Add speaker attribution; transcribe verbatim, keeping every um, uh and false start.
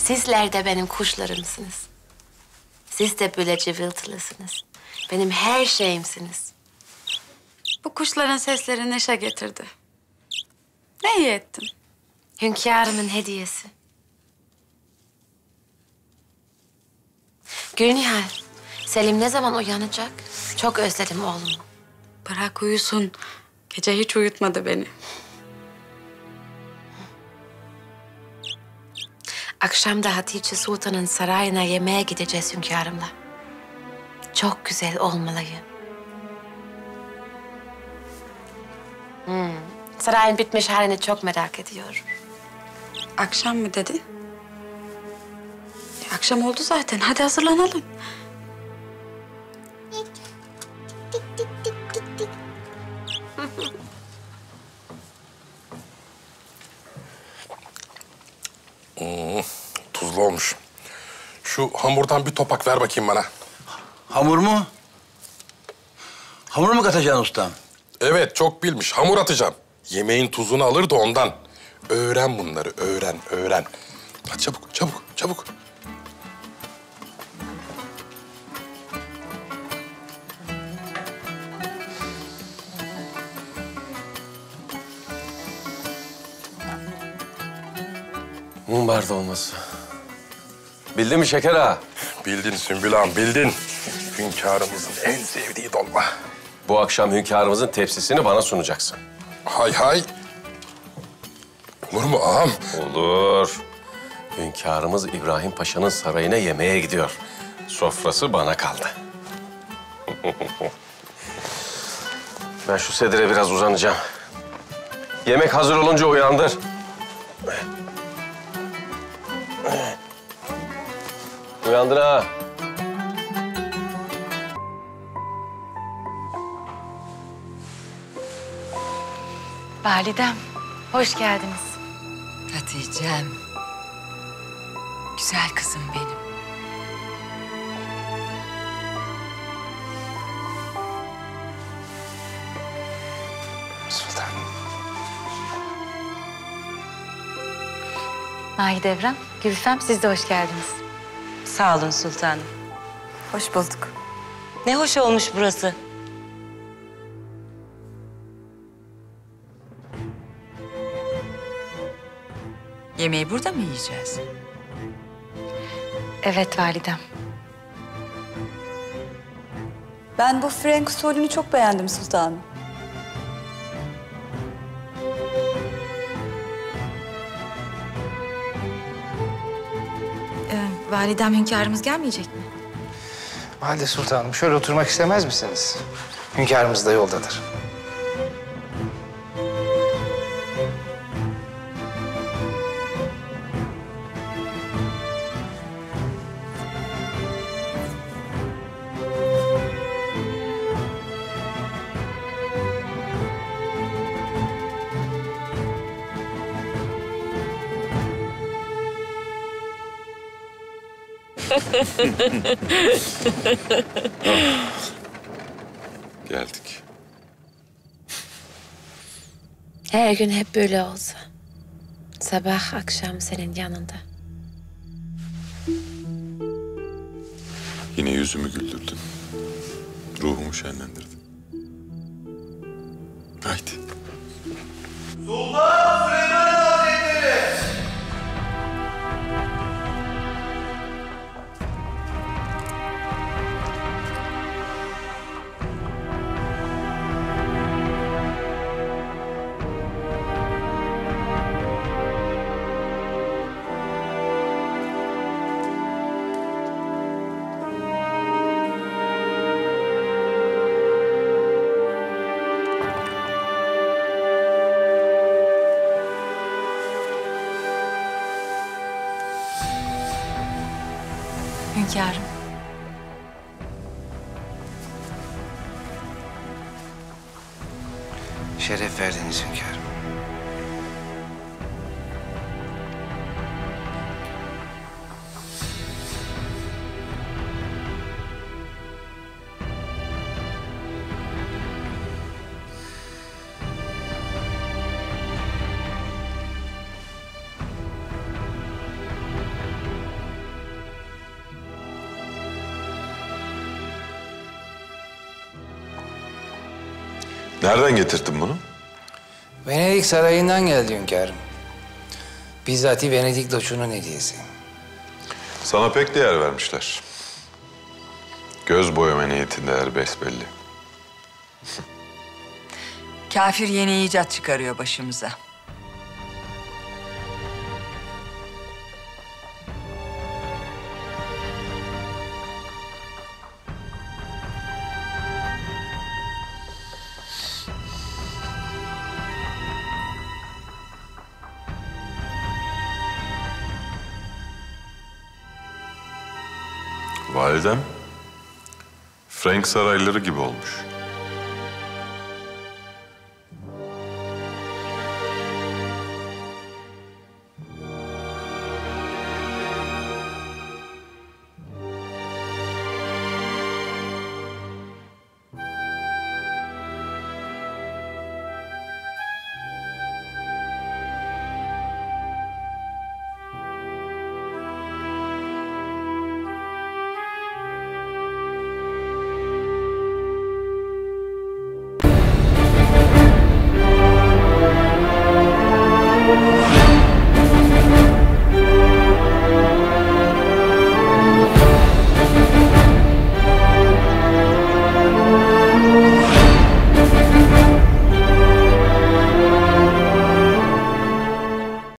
Speaker 1: Sizler de benim kuşlarımsınız. Siz de böyle cıvıltılısınız. Benim her şeyimsiniz.
Speaker 2: Bu kuşların sesleri neşe getirdi. Ne iyi ettin?
Speaker 1: Hünkârımın hediyesi. Gülnihal, Selim ne zaman uyanacak? Çok özledim oğlumu.
Speaker 2: Bırak uyusun. Gece hiç uyutmadı beni.
Speaker 1: Akşam da Hatice Sultan'ın sarayına yemeğe gideceğiz hünkârımla. Çok güzel olmalıyım. Hmm. Sarayın bitmiş halini çok merak ediyorum.
Speaker 2: Akşam mı dedin? E, akşam oldu zaten. Hadi hazırlanalım.
Speaker 3: Hmm, tuzlu olmuş. Şu hamurdan bir topak ver bakayım bana.
Speaker 4: Hamur mu? Hamur mu katacaksın ustam?
Speaker 3: Evet, çok bilmiş. Hamur atacağım. Yemeğin tuzunu alır da ondan. Öğren bunları, öğren, öğren. Hadi çabuk, çabuk, çabuk.
Speaker 5: Mumbar dolması. Bildin mi Şeker ağa?
Speaker 3: Bildin Sümbül ağam, bildin. Hünkârımızın en sevdiği dolma.
Speaker 5: Bu akşam hünkârımızın tepsisini bana sunacaksın.
Speaker 3: Hay hay. Olur mu ağam?
Speaker 5: Olur. Hünkârımız İbrahim Paşa'nın sarayına yemeğe gidiyor. Sofrası bana kaldı. Ben şu sedire biraz uzanacağım. Yemek hazır olunca uyandır. Uyandır ha.
Speaker 1: Validem, hoş geldiniz.
Speaker 6: Hatice'm. Güzel kızım benim.
Speaker 4: Sultanım.
Speaker 7: Mahidevran, Gülfem siz de hoş geldiniz.
Speaker 6: Sağ olun sultanım.
Speaker 2: Hoş bulduk.
Speaker 6: Ne hoş olmuş burası. Yemeği burada mı yiyeceğiz?
Speaker 7: Evet validem.
Speaker 8: Ben bu Frank usulünü çok beğendim sultanım.
Speaker 7: Ee, validem hünkârımız gelmeyecek mi?
Speaker 9: Valide Sultanım, şöyle oturmak istemez misiniz? Hünkârımız da yoldadır.
Speaker 3: Geldik.
Speaker 1: Her gün hep böyle olsa. Sabah akşam senin yanında.
Speaker 3: Yine yüzümü güldürdün. Ruhumu şenlendirdin. Haydi.
Speaker 10: Sultan Süleyman Hazretleri!
Speaker 7: Hünkârım.
Speaker 9: Şeref verdiniz hünkârım.
Speaker 11: Nereden getirdin bunu?
Speaker 9: Venedik sarayından geldi hünkârım. Bizzati Venedik Doçu'nun hediyesi.
Speaker 11: Sana pek değer vermişler. Göz boyama niyetindeler besbelli.
Speaker 6: Kafir yeni icat çıkarıyor başımıza.
Speaker 11: Validem, Frank sarayları gibi olmuş.